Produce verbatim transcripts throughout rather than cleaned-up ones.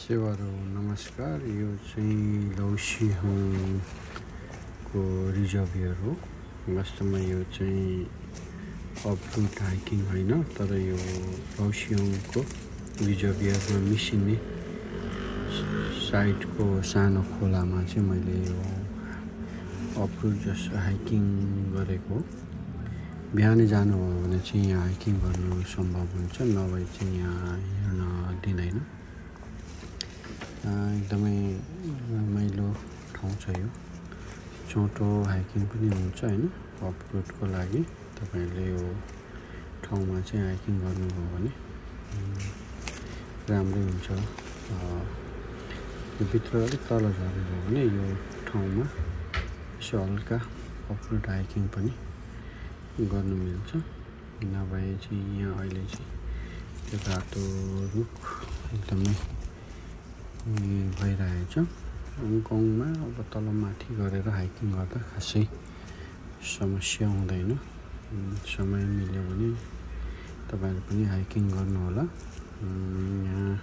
सेवारो नमस्कार। यो चाहिँ लौसिहङको रिजर्भियर हो। वास्तवमा यो चाहिँ अफ-रोड हाइकिङ होइन, तर यो लौसिहङको रिजर्भियरमा मिसिने साइडको सानो खोलामा चाहिँ मैले यो अफ-रोड जस्तो हाइकिङ गरेको। बिहानै जानु हो भने चाहिँ यहाँ हाइकिङ गर्नु सम्भव हुन्छ, नभए चाहिँ यहाँ हिँड्न दिँदैन। एकदमै रमाइलो ठाउँ छ यो। छोटो हाइकिङ पनि हुन्छ हैन, अफ-रोडको लागि तपाईले यो ठाउँमा चाहिँ हाइकिङ गर्नुभयो भने राम्रै हुन्छ। यो भित्र अलिक तल झर्नुभयो भने यो ठाउँमा यसो हल्का अफ-रोड हाइकिङ पनि गर्नु मिल्छ। नभए चाहिँ यहाँ अहिले चाहिँ त्यो रातो रुख एकदमै भइरहेको छ। हङकङमा अब तल माथि गरेर हाइकिङ गर्दा खासै समस्या हुँदैन। समय मिल्यो भने तपाईहरु पनि हाइकिङ गर्नुहोला। यहाँ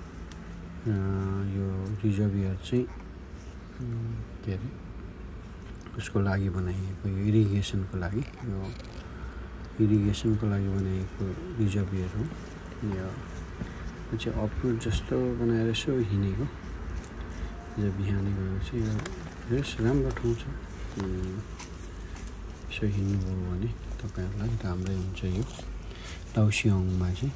यो रिजर्भियर चाहिँ के अरे उसको लागि बनाइएको, यो इरिगेसनको लागि यो इरिगेसनको लागि बनाइएको रिजर्भियर हो। यो चाहिँ अफ-रोड जस्तो बनाएर यसो हिँडेको। जो बिहानै गयो चाहिँ यो बेस राम्रो ठाउँ छ। यसो हिँड्नुभयो भने तपाईहरुलाई राम्रै हुन्छ। यो लौसिहङमा चाहिँ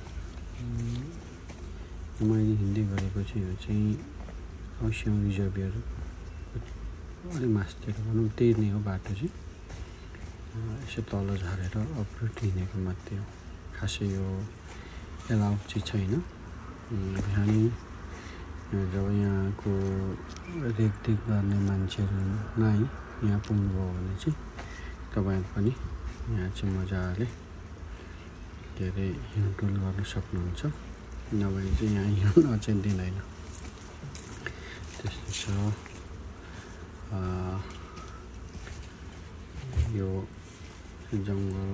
मैले हिँड्दै गरेको चाहिँ यो चाहिँ लौसिहङ रिजर्भियर अलि मास्तिर भनौँ त्यही नै हो बाटो चाहिँ। यसो तल झरेर अफ-रोड हिँडेको मात्रै हो, खासै यो एलाउड चाहिँ छैन। बिहानै जब यहाँको रेखदेख गर्ने मान्छेहरू नआई यहाँ पुग्नुभयो भने चाहिँ तपाईहरु पनि यहाँ चाहिँ मजाले के अरे हिँडडुल गर्न सक्नुहुन्छ। नभए चाहिँ यहाँ हिँड्न चाहिँ दिँदैन। त्यस्तो छ। यो जङ्गल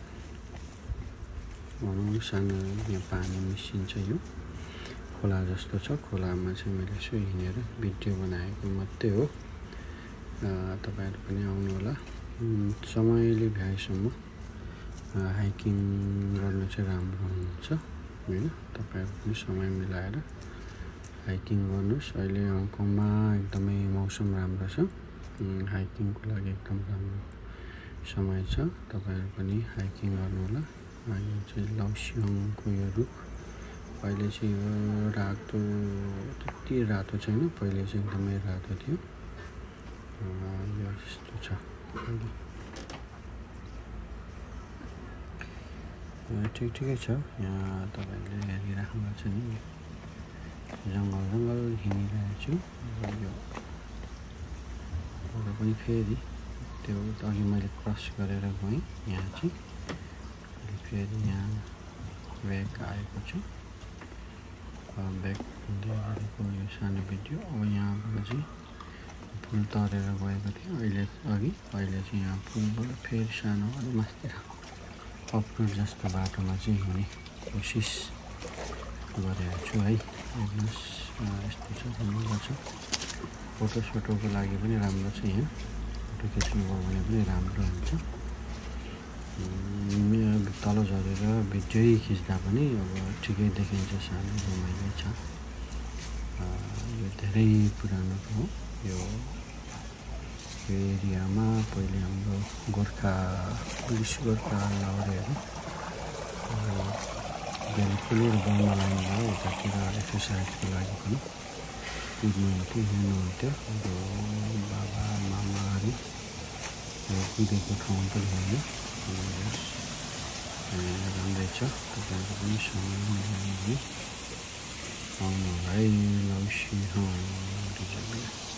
भनौँ सानो, यहाँ पानी मिसिन्छ। यो खोला जस्तो छ। खोलामा चाहिँ मैले यसो हिँडेर भिडियो बनाएको मात्रै हो। तपाईहरु पनि आउनुहोला। समयले भ्याएसम्म हाइकिङ गर्न चाहिँ राम्रो हुन्छ हैन। तपाईहरु पनि समय मिलाएर हाइकिङ गर्नुस्। अहिले हङकङमा एकदमै मौसम राम्रो छ। हाइकिङको लागि एकदम राम्रो समय छ। तपाईहरु पनि हाइकिङ गर्नुहोला। यो चाहिँ लौसिहङको यो रुख अहिले चाहिँ यो रातो, त्यति रातो छैन, पहिले चाहिँ एकदमै रातो थियो। यो यस्तो छ। ठिक ठिकै छ। यहाँ तपाईले हेरिराख्नुहुन्छ नि, जङ्गल जङ्गल हिँडिरहेको छु। यो पनि फेरि त्यो अघि मैले क्रस गरेर गएँ। यहाँ चाहिँ फेरि यहाँ ब्याक आएको छु। ब्याक हुँदै गरेको यो सानो भिडियो। अब यहाँबाट चाहिँ पुल तरेर गएको थियो अहिले अघि। अहिले चाहिँ यहाँ पुलबाट फेरि सानो अलि मास्तिर अफ-रोड जस्तो बाटोमा चाहिँ हिँड्ने कोसिस गरेको छु है। हेर्नुहोस् यस्तो छ, राम्रो छ। फोटो सोटोको लागि पनि राम्रो छ। यहाँ फोटो खिच्नुभयो भने पनि राम्रो हुन्छ। तल झरेर भिडियो खिच्दा पनि अब ठिकै देखिन्छ, सानो रमाइलो छ। यो धेरै पुरानो हो। यो एरियामा पहिले हाम्रो गोर्खा पुलिस गोर्खा लौरेहरू बिल्कुल बममा लाइनमा यतातिर एक्सर्साइजको लागि पनि कुद्नुहुन्थ्यो, हिँड्नुहुन्थ्यो। यो बाबा मामाहरू कुदेको ठाउँ पनि होइन। राम्रै छ। तपाईहरु पनि समय मिलायो भने आउनु है लौसिहङ रिजर्भियर।